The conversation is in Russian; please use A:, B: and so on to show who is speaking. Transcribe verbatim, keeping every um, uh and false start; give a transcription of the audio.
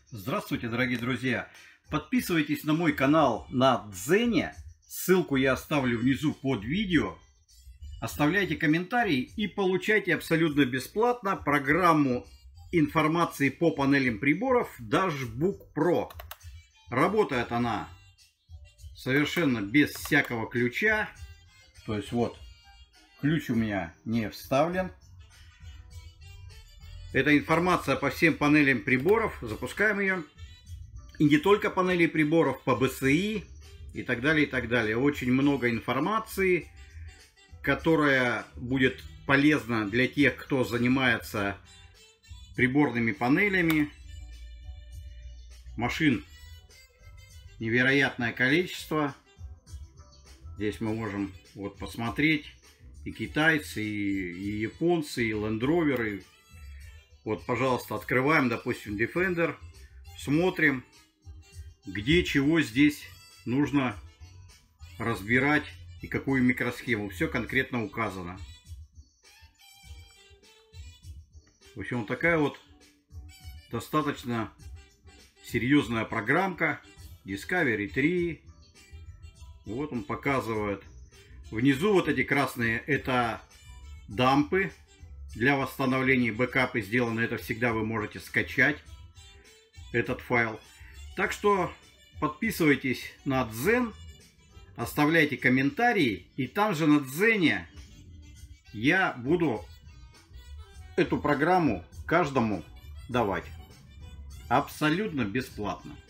A: Здравствуйте, дорогие друзья! Подписывайтесь на мой канал на Дзене. Ссылку я оставлю внизу под видео. Оставляйте комментарии и получайте абсолютно бесплатно программу информации по панелям приборов Dashbook Pro. Работает она совершенно без всякого ключа. То есть вот, ключ у меня не вставлен. Это информация по всем панелям приборов. Запускаем ее. И не только панели приборов, по бэ эс и и так далее, и так далее. Очень много информации, которая будет полезна для тех, кто занимается приборными панелями. Машин невероятное количество. Здесь мы можем вот посмотреть и китайцы, и, и японцы, и Land Rover. Вот, пожалуйста, открываем, допустим, Defender, смотрим, где чего здесь нужно разбирать и какую микросхему. Все конкретно указано. В общем, вот такая вот достаточно серьезная программка Discovery три. Вот он показывает. Внизу вот эти красные — это дампы для восстановления, бэкапы сделаны. Это всегда вы можете скачать этот файл. Так что подписывайтесь на Дзен, оставляйте комментарии, и там же на Дзене я буду эту программу каждому давать абсолютно бесплатно.